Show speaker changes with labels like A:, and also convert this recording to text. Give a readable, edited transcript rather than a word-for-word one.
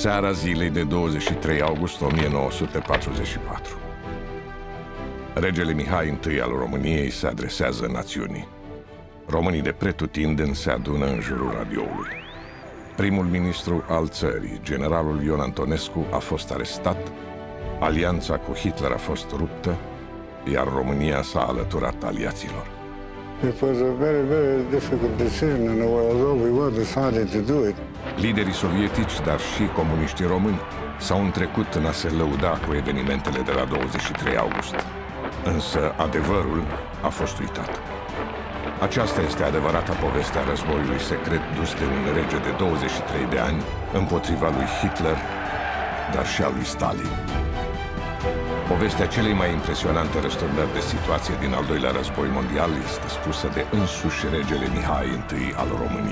A: Seara zilei de 23 august 1944. Regele Mihai I al României se adresează națiunii. Românii de pretutindeni se adună în jurul radioului. Primul ministru al țării, generalul Ion Antonescu, a fost arestat, alianța cu Hitler a fost ruptă, iar România s-a alăturat aliaților.
B: It was a very, very difficult decision, and although we were decided to do it.
A: Liderii sovietici, dar și comuniștii români, s-au întrecut în a se lăuda cu evenimentele de la 23 august. Însă adevărul a fost uitat. Aceasta este adevărata poveste a războiului secret dus de un rege de 23 de ani împotriva lui Hitler, dar și al lui Stalin. Povestea celei mai impresionante răsturnări de situație din al doilea război mondial este spusă de însuși regele Mihai I al României.